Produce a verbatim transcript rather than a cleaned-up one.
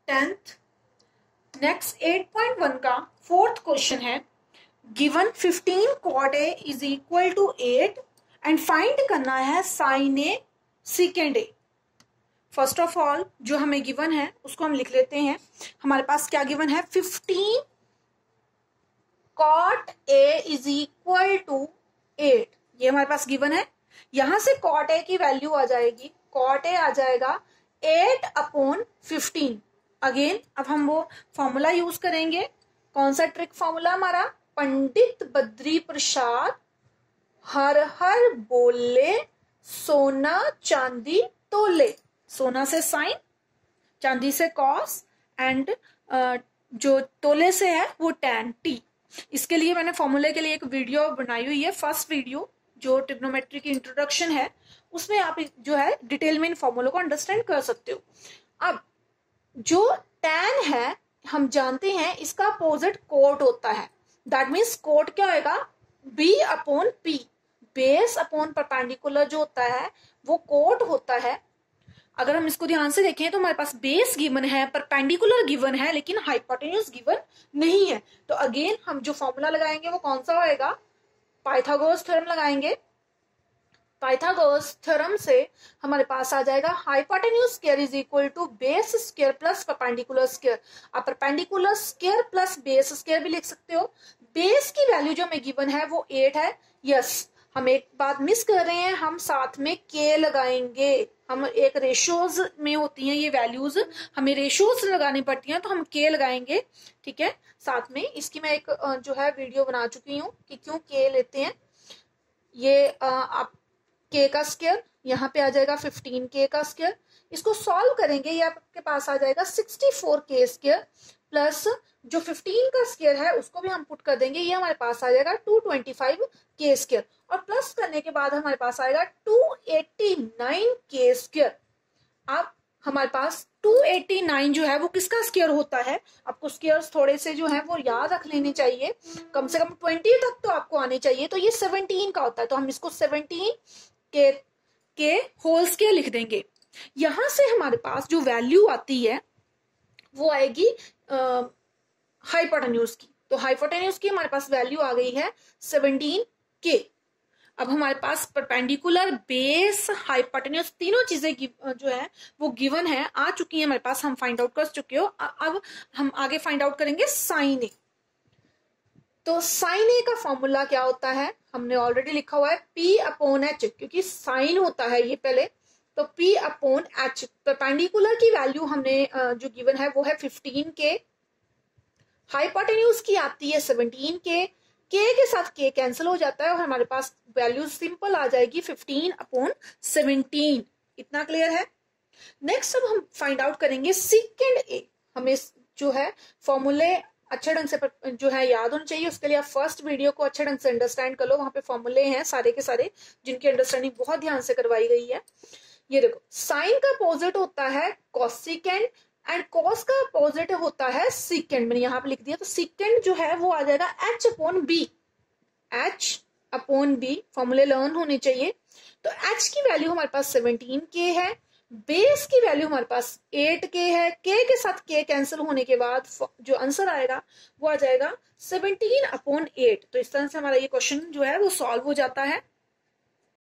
Tenth. Next eight point one का fourth question है, given fifteen cot A is equal to eight and find करना है sine A secant A. First of all जो हमें given है उसको हम लिख लेते हैं। हमारे पास क्या गिवन है, fifteen cot A is equal to eight, ये हमारे पास गिवन है। यहां से कॉट ए की वैल्यू आ जाएगी, कॉट ए आ जाएगा एट अपॉन फिफ्टीन। अगेन अब हम वो फॉर्मूला यूज करेंगे। कौन सा ट्रिक फॉर्मूला हमारा, पंडित बद्री प्रसाद हर हर बोले सोना चांदी तोले। सोना से साइन, चांदी से कॉस एंड जो तोले से है वो टैन टी। इसके लिए मैंने फॉर्मूले के लिए एक वीडियो बनाई हुई है, फर्स्ट वीडियो जो ट्रिग्नोमेट्री की इंट्रोडक्शन है, उसमें आप जो है डिटेल में इन फॉर्मूलों को अंडरस्टैंड कर सकते हो। अब जो टैन है हम जानते हैं इसका अपोजिट कोट होता है, दैट मीन्स कोट क्या होगा, B upon P. Base upon perpendicular जो होता है वो कोट होता है। अगर हम इसको ध्यान से देखें तो हमारे पास बेस गिवन है, परपेंडिकुलर गिवन है, लेकिन हाइपोटेन्यूज गिवन नहीं है। तो अगेन हम जो फॉर्मूला लगाएंगे वो कौन सा होएगा, पाइथागोरस थ्योरम लगाएंगे। पाइथागोरस थ्योरम से हमारे पास आ जाएगा hypotenuse square is equal to base square plus perpendicular square. आप perpendicular square plus base square भी लिख सकते हो। बेस की वैल्यू जो हमें गिवन है वो एट है। यस, हम एक बात मिस कर रहे हैं, हम साथ में के लगाएंगे। हम एक रेशियोज में होती हैं ये वैल्यूज, हमें रेशियोज लगानी पड़ती हैं तो हम के लगाएंगे, ठीक है। साथ में इसकी मैं एक जो है वीडियो बना चुकी हूँ कि क्यों के लेते हैं। ये आप के का स्क्वायर यहाँ पे आ जाएगा फिफ्टीन के का स्क्वायर, इसको सॉल्व करेंगे ये आपके पास आ जाएगा सिक्सटी फोर के स्क्वायर प्लस जो फिफ्टीन का स्क्वायर है उसको भी हम पुट कर देंगे, ये हमारे पास आ जाएगा टू ट्वेंटी फाइव के स्क्वायर और प्लस करने के बाद हमारे पास आएगा टू एटी नाइन के स्क्वायर। अब हमारे पास टू एटी नाइन जो है वो किसका स्क्वायर होता है, आपको स्क्वायर्स थोड़े से जो है वो याद रख लेने चाहिए, कम से कम ट्वेंटी तक तो आपको आने चाहिए। तो ये सेवनटीन का होता है, तो हम इसको सेवनटीन के के होल स्क्वायर लिख देंगे। यहां से हमारे पास जो वैल्यू आती है वो आएगी हाइपोटेन्यूज की। तो हाइपोटेन्यूज की हमारे पास वैल्यू आ गई है सेवनटीन के। अब हमारे पास परपेंडिकुलर, बेस, हाइपोटेन्यूज तीनों चीजें जो है वो गिवन है, आ चुकी है हमारे पास, हम फाइंड आउट कर चुके हो। अब हम आगे फाइंड आउट करेंगे साइन ए। तो साइन ए का फॉर्मूला क्या होता है, हमने ऑलरेडी लिखा हुआ है P अपॉन एच, क्योंकि साइन होता है ये पहले, तो P अपॉन एच। परपेंडिकुलर की वैल्यू हमने जो गिवन है वो है फिफ्टीन के, हाइपोटेन्यूज की आती है सेवनटीन के, के के साथ के कैंसिल हो जाता है और हमारे पास वैल्यू सिंपल आ जाएगी फिफ्टीन अपॉन सेवनटीन। इतना क्लियर है। नेक्स्ट अब हम फाइंड आउट करेंगे सीकेंड ए। हमें जो है फॉर्मूले अच्छे ढंग से जो है याद होना चाहिए, उसके लिए आप फर्स्ट वीडियो को अच्छे ढंग से अंडरस्टैंड कर लो, वहां पे फॉर्मूले हैं सारे के सारे जिनकी अंडरस्टैंडिंग बहुत ध्यान से करवाई गई है। ये देखो, साइन का अपोजिट होता है कॉसिकेंड एंड कॉस का अपोजिट होता है सीकेंड। मैंने यहाँ पे लिख दिया, तो सीकेंड जो है वो आ जाएगा H upon B. H upon B फॉर्मूले लर्न होने चाहिए। तो एच की वैल्यू हमारे पास सेवनटीन के है, बेस की वैल्यू हमारे पास एट के है, के के साथ के कैंसिल होने के बाद जो आंसर आएगा वो आ जाएगा सेवनटीन अपॉन एट। तो इस तरह से हमारा ये क्वेश्चन जो है वो सॉल्व हो जाता है।